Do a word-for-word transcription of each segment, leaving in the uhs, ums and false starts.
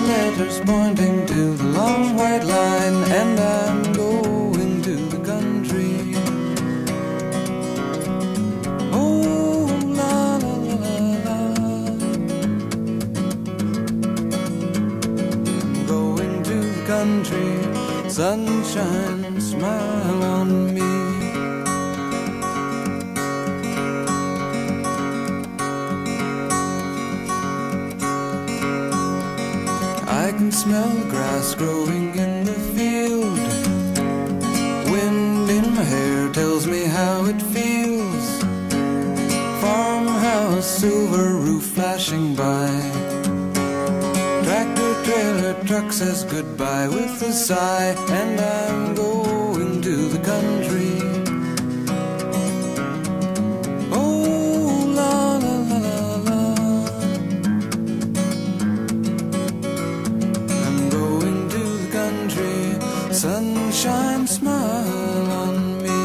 letters pointing to the long white line, and I'm going to the country. Oh, la la la la la. I'm going to the country. Sunshine, smile on me. I can smell the grass growing in the field. Wind in my hair tells me how it feels. Farmhouse, silver roof flashing by. Tractor, trailer, truck says goodbye with a sigh, and I'm going to the country. Sunshine, smile on me.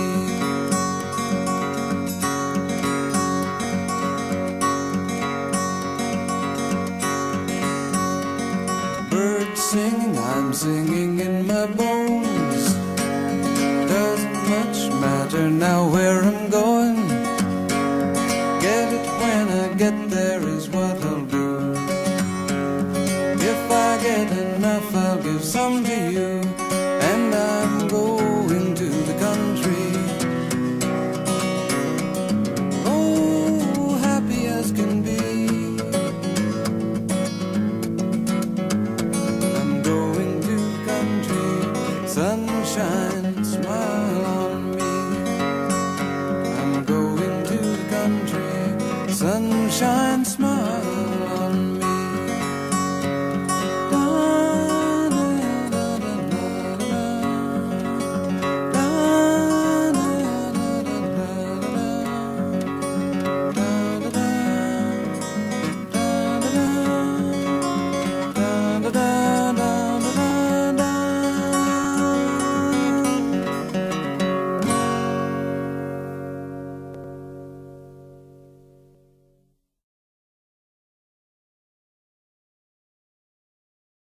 Birds singing, I'm singing in my bones. Doesn't much matter now where I'm going.